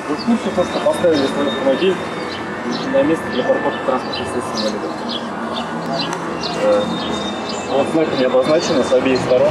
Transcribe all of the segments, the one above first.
Вы в курсе, что поставили свой автомобиль на место для парковки транспортных средств инвалидов? Вот знаками обозначено с обеих сторон.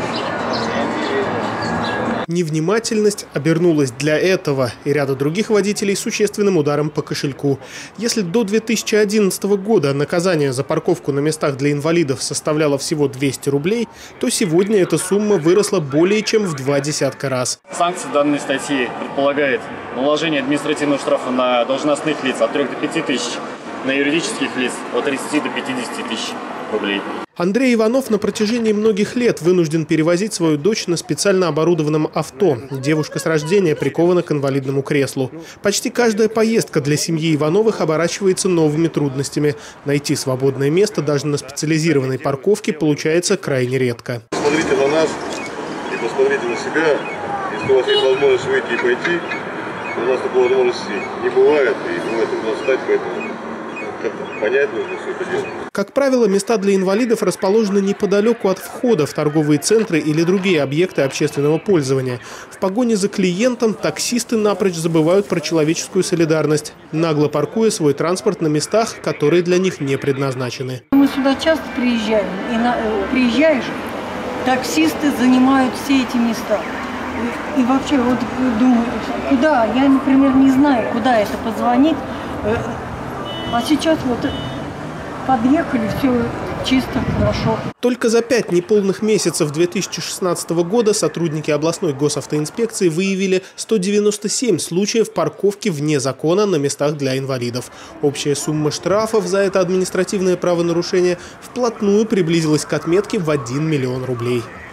Невнимательность обернулась для этого и ряда других водителей существенным ударом по кошельку. Если до 2011 года наказание за парковку на местах для инвалидов составляло всего 200 рублей, то сегодня эта сумма выросла более чем в 20 раз. Санкция данной статьи предполагает наложение административного штрафа на должностных лиц от 3 до 5 тысяч, на юридических лиц от 30 до 50 тысяч рублей. Андрей Иванов на протяжении многих лет вынужден перевозить свою дочь на специально оборудованном авто. Девушка с рождения прикована к инвалидному креслу. Почти каждая поездка для семьи Ивановых оборачивается новыми трудностями. Найти свободное место даже на специализированной парковке получается крайне редко. Посмотрите на нас и посмотрите на себя. Если у вас есть возможность выйти и пойти, то у нас такой возможности не бывает. И бывает трудно встать, поэтому как-то понять нужно все это дело. Как правило, места для инвалидов расположены неподалеку от входа в торговые центры или другие объекты общественного пользования. В погоне за клиентом таксисты напрочь забывают про человеческую солидарность, нагло паркуя свой транспорт на местах, которые для них не предназначены. Мы сюда часто приезжаем, и приезжаешь, таксисты занимают все эти места. И вообще, вот думаю, куда, я, например, не знаю, куда это позвонить. А сейчас вот подъехали, все чисто, хорошо. Только за 5 неполных месяцев 2016 года сотрудники областной госавтоинспекции выявили 197 случаев парковки вне закона на местах для инвалидов. Общая сумма штрафов за это административное правонарушение вплотную приблизилась к отметке в 1 миллион рублей.